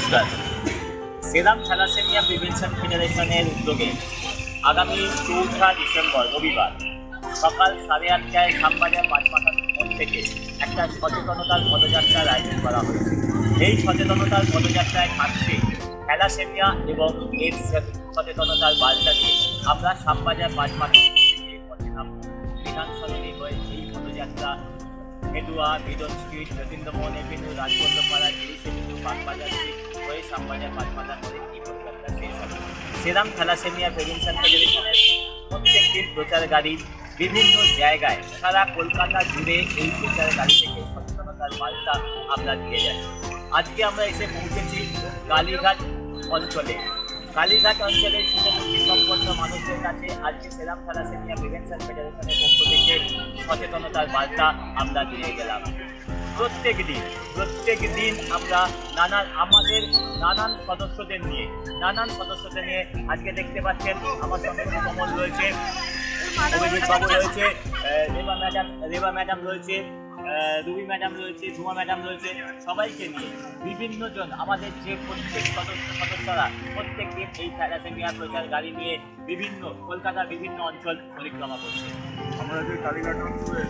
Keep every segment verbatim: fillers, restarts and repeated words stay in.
নমস্কার। সেরাম thalassaemia prevention ফেডারেশনের উদ্যোগে আগামী চৌঠা ডিসেম্বর রবিবার সকাল সাড়ে আটটায় শ্যামবাজার পাঁচমাথার মোড় থেকে একটা সচেতনতার পদযাত্রার আয়োজন করা হয়েছে। এই সচেতনতার পদযাত্রায় থাকছে থ্যালাসেমিয়া এবং এইডস সচেতনতার বার্তা দিয়ে আমরা শ্যামবাজার পাঁচমাথা থেকে পথেনাম বিধানসরণী হয়ে এই পদযাত্রা Hedua, Beadon street, Jatindramohan avenue, Rajballavpara, Girish avenue, Bagbazar street হয়ে শ্যামবাজার পাঁচমাথার মোড়ে এই পদযাত্রা শেষ হবে। সেরাম থ্যালাসেমিয়া প্রিভেনশন ফেডারেশনের প্রত্যেক দিন প্রচার গাড়ি বিভিন্ন জায়গায় সারা কলকাতা জুড়ে এই প্রচার গাড়ি থেকে সচেতনতার বার্তা আমরা দিয়ে যাচ্ছি। আজকে আমরা এসে পৌঁছেছি কালীঘাট অঞ্চলে। কালীঘাট অঞ্চলের শুভমুখী সম্পন্ন মানুষদের কাছে আজকে সেরাম থ্যালাসেমিয়া প্রিভেনশন ফেডারেশনের পক্ষ থেকে সচেতনতার বার্তা আমরা দিয়ে গেলাম। প্রত্যেক দিন প্রত্যেক দিন আমরা নানান আমাদের নানান সদস্যদের নিয়ে নানান সদস্যদের নিয়ে আজকে দেখতে পাচ্ছেন আমার সঙ্গে কমল রয়েছে, অভিজিৎ বাবু রয়েছে, রেবা ম্যাডাম রেবা ম্যাডাম রয়েছে, রুবি ম্যাডাম রয়েছে, ঝুমা ম্যাডাম রয়েছে, সবাইকে নিয়ে বিভিন্ন জন আমাদের যে প্রত্যেক সদস্য সদস্যরা প্রত্যেক দিন এই থ্যালাসেমিয়া প্রচার গাড়ি নিয়ে বিভিন্ন কলকাতার বিভিন্ন অঞ্চল পরিক্রমা করছে। আমরা যে কালীঘাট অঞ্চলে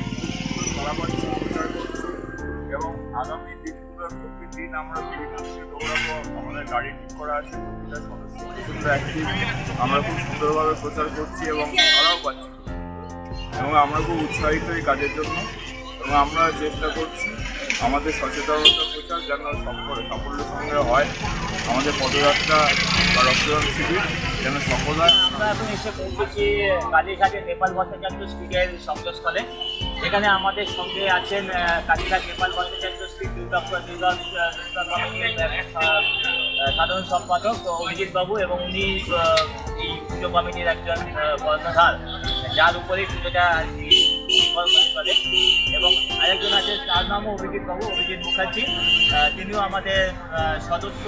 পাচ্ছি প্রচার করছি এবং আগামী দিনগুলোর প্রতিদিন আমরা বিভিন্ন দিকে দৌড়াবো। আমাদের গাড়ি ঠিক করা আছে, প্রতিটা সদস্য প্রচণ্ড অ্যাক্টিভ। আমরা খুব সুন্দরভাবে প্রচার করছি এবং তারাও পাচ্ছি এবং আমরা খুব উৎসাহিত এই কাজের জন্য এবং আমরা চেষ্টা করছি আমাদের সচেতনতা প্রচার যেন সকলে সাফল্যের সঙ্গে হয়। আমাদের পদযাত্রা বা রক্তদান শিবির যেন সফল হয়। আমরা এখন এসে পৌঁছেছি কালীঘাটের নেপাল ভট্টাচার্য স্ট্রিটের সংযোগস্থলে। এখানে আমাদের সঙ্গে আছেন কালীঘাট নেপাল ভট্টাচার্য স্ট্রিট দুর্গা দুর্গা দুর্গা কমিটির সাধারণ সম্পাদক অভিজিৎ বাবু এবং উনি এই পুজো কমিটির একজন কর্ণধার যার উপরেই পুজোটা নির্ভর করে। এবং আরেকজন আছে তার নামও অভিজিৎ বাবু, অভিজিৎ মুখার্জি, তিনিও আমাদের সদস্য।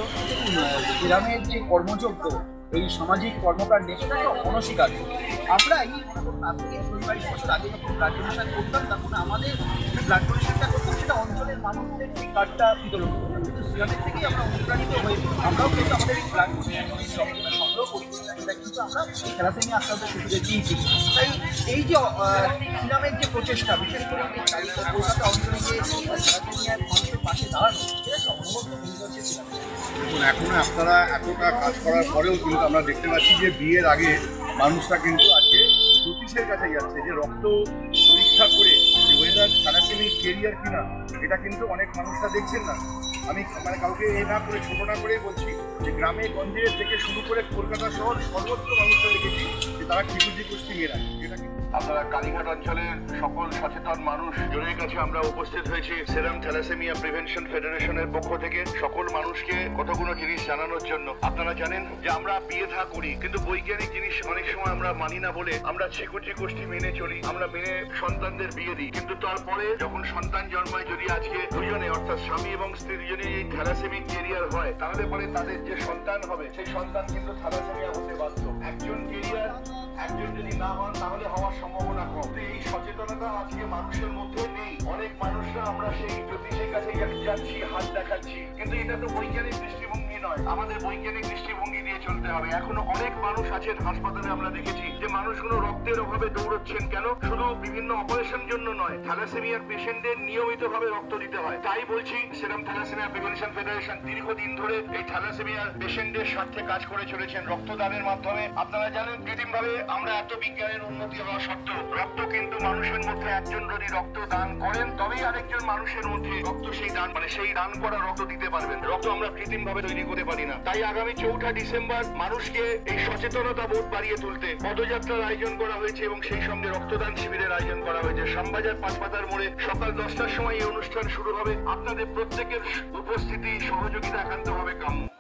গ্রামের যে কর্মযোগ্য এই সামাজিক কর্মকাণ্ডে সেটা তো অনস্বীকার্য। আমরা এই আজ থেকে কুড়ি বাইশ বছর আগে যখন ব্লাড ডোনেশন করতাম তখন আমাদের ব্লাড ডোনেশনটা করতাম সেটা অঞ্চলের মানুষদের এই কার্ডটা বিতরণ করতাম, কিন্তু সিরামের থেকেই আমরা অনুপ্রাণিত হয়ে আমরাও কিন্তু আমাদের এই ব্লাড ডোনেশন সংগ্রহ করি, সেটা কিন্তু আমরা থ্যালাসেমিয়া আক্রান্ত শিশুদের দিয়েছি। তাই এই যে সিরামের যে প্রচেষ্টা, বিশেষ করে কলকাতা অঞ্চলে যে থ্যালাসেমিয়ার মানুষের পাশে দাঁড়ানো, সেটা একটা অনবদ্য ভূমিকা হচ্ছে সিরামের। দেখুন, এখনো আপনারা এতটা কাজ করার পরেও কিন্তু আমরা দেখতে পাচ্ছি যে বিয়ের আগে মানুষরা কিন্তু আজকে জ্যোতিষের কাছে যাচ্ছে যে রক্ত পরীক্ষা করে যে ওয়েদার থ্যালাসেমিক কেরিয়ার কিনা, এটা কিন্তু অনেক মানুষরা দেখছেন না। আমি মানে কাউকে এ না করে ছোটো না করেই বলছি যে গ্রামে গঞ্জে থেকে শুরু করে কলকাতা শহর সর্বত্র মানুষরা দেখেছি যে তারা খিচুড়ি কুস্তি মেয়েরা এটা কিন্তু আপনারা কালীঘাট অঞ্চলের সকল সচেতন মানুষ জনের কাছে আমরা উপস্থিত হয়েছি সেরাম থ্যালাসেমিয়া প্রিভেনশন ফেডারেশনের পক্ষ থেকে সকল মানুষকে কতগুলো জিনিস জানানোর জন্য। আপনারা জানেন যে আমরা বিয়ে থা করি, কিন্তু বৈজ্ঞানিক জিনিস অনেক সময় আমরা মানি না বলে আমরা ছিকুচি গোষ্ঠী মেনে চলি, আমরা মেনে সন্তানদের বিয়ে দিই। কিন্তু তারপরে যখন সন্তান জন্মায়, যদি আজকে দুজনে অর্থাৎ স্বামী এবং স্ত্রী দুজনে এই থ্যালাসেমিক কেরিয়ার হয়, তাহলে পরে তাদের যে সন্তান হবে সেই সন্তান কিন্তু থ্যালাসেমিয়া হতে বাধ্য। একজন কেরিয়ার একজন যদি না হন তাহলে হওয়ার সম্ভাবনা কম। এই সচেতনতা আজকে মানুষের মধ্যে নেই। অনেক মানুষরা আমরা সেই জ্যোতিষের কাছে যাচ্ছি, হাত দেখাচ্ছি, কিন্তু এটা তো বৈজ্ঞানিক দৃষ্টিভঙ্গি নয়। আমাদের বৈজ্ঞানিক দৃষ্টিভঙ্গি দিয়ে চলতে হবে। এখনো অনেক মানুষ আছেন হাসপাতালে, আমরা দেখেছি যে মানুষগুলো রক্তের অভাবে দৌড়চ্ছেন। কেন? শুধু বিভিন্ন অপারেশন জন্য নয়, থ্যালাসেমিয়ার পেশেন্টদের নিয়মিতভাবে রক্ত দিতে হয়। তাই বলছি সেরাম থ্যালাসেমিয়া প্রিভেনশন ফেডারেশন দীর্ঘদিন ধরে এই থ্যালাসেমিয়ার পেশেন্টদের স্বার্থে কাজ করে চলেছেন রক্তদানের মাধ্যমে। আপনারা জানেন কৃত্রিমভাবে আমরা এত বিজ্ঞানের উন্নতি হওয়া সত্ত্বেও রক্ত কিন্তু মানুষের মধ্যে একজন যদি রক্ত দান করেন তবেই আরেকজন মানুষের মধ্যে রক্ত সেই দান মানে সেই দান করা রক্ত দিতে পারবেন। রক্ত আমরা কৃত্রিম ভাবে তৈরি করতে পারি না। তাই আগামী চৌঠা ডিসেম্বর মানুষকে এই সচেতনতা বোধ বাড়িয়ে তুলতে পদযাত্রার আয়োজন করা হয়েছে এবং সেই সঙ্গে রক্তদান শিবিরের আয়োজন করা হয়েছে। শ্যামবাজার পাঁচমাথার মোড়ে সকাল দশটার সময় এই অনুষ্ঠান শুরু হবে। আপনাদের প্রত্যেকের উপস্থিতি সহযোগিতা একান্তভাবে কাম্য।